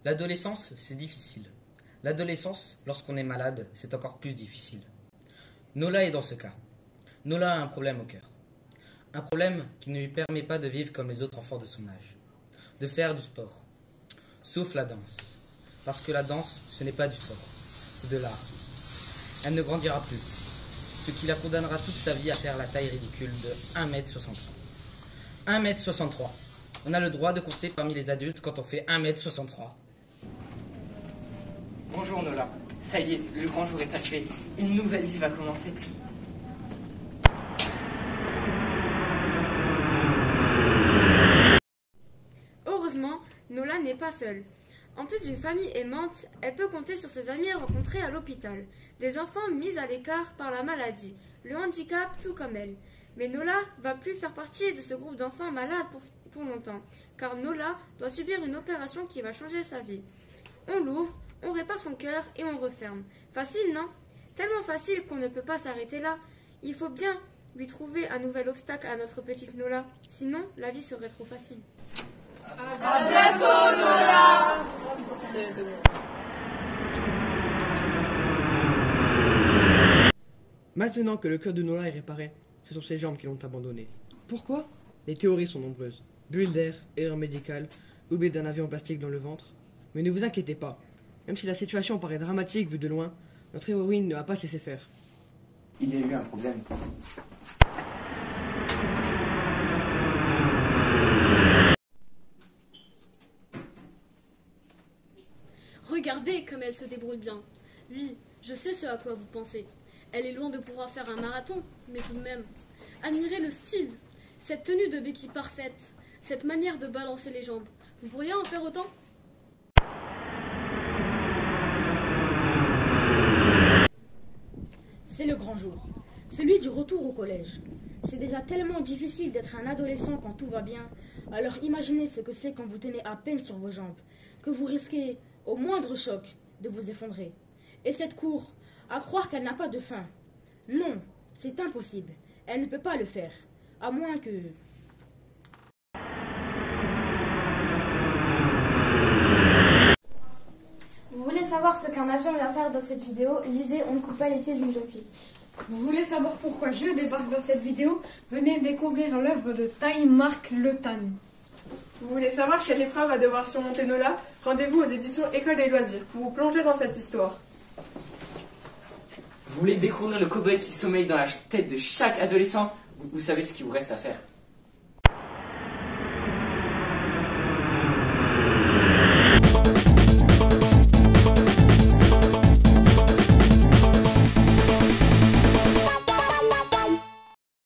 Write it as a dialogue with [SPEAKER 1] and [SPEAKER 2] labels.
[SPEAKER 1] L'adolescence, c'est difficile. L'adolescence, lorsqu'on est malade, c'est encore plus difficile. Nola est dans ce cas. Nola a un problème au cœur. Un problème qui ne lui permet pas de vivre comme les autres enfants de son âge. De faire du sport. Sauf la danse. Parce que la danse, ce n'est pas du sport. C'est de l'art. Elle ne grandira plus. Ce qui la condamnera toute sa vie à faire la taille ridicule de 1m63. 1m63. On a le droit de compter parmi les adultes quand on fait 1m63.
[SPEAKER 2] Bonjour Nola, ça y est, le grand jour est achevé. Une nouvelle vie va commencer.
[SPEAKER 3] Heureusement, Nola n'est pas seule. En plus d'une famille aimante, elle peut compter sur ses amis rencontrés à l'hôpital. Des enfants mis à l'écart par la maladie, le handicap tout comme elle. Mais Nola va plus faire partie de ce groupe d'enfants malades pour longtemps, car Nola doit subir une opération qui va changer sa vie. On l'ouvre, on répare son cœur et on referme. Facile, non? Tellement facile qu'on ne peut pas s'arrêter là. Il faut bien lui trouver un nouvel obstacle à notre petite Nola, sinon la vie serait trop facile.
[SPEAKER 4] À bientôt, Nola!
[SPEAKER 5] Maintenant que le cœur de Nola est réparé, ce sont ses jambes qui l'ont abandonné. Pourquoi? Les théories sont nombreuses. Bulle d'air, erreur médicale, oubli d'un avion en plastique dans le ventre. Mais ne vous inquiétez pas. Même si la situation paraît dramatique vue de loin, notre héroïne ne va pas se laisser faire.
[SPEAKER 2] Il y a eu un problème.
[SPEAKER 6] Regardez comme elle se débrouille bien. Oui, je sais ce à quoi vous pensez. Elle est loin de pouvoir faire un marathon, mais tout de même. Admirez le style, cette tenue de béquille parfaite, cette manière de balancer les jambes. Vous pourriez en faire autant?
[SPEAKER 7] C'est le grand jour, celui du retour au collège. C'est déjà tellement difficile d'être un adolescent quand tout va bien. Alors imaginez ce que c'est quand vous tenez à peine sur vos jambes, que vous risquez, au moindre choc, de vous effondrer. Et cette cour, à croire qu'elle n'a pas de fin. Non, c'est impossible. Elle ne peut pas le faire, à moins que...
[SPEAKER 8] Vous voulez savoir ce qu'un avion vient faire dans cette vidéo? Lisez On ne coupe pas les pieds d'une jeune fille.
[SPEAKER 4] Vous voulez savoir pourquoi je débarque dans cette vidéo? Venez découvrir l'œuvre de Marc Le Tan.
[SPEAKER 9] Vous voulez savoir quelle épreuve va devoir surmonter Nola? Rendez-vous aux éditions École des loisirs pour vous plonger dans cette histoire.
[SPEAKER 2] Vous voulez découvrir le cow-boy qui sommeille dans la tête de chaque adolescent? Vous savez ce qu'il vous reste à faire.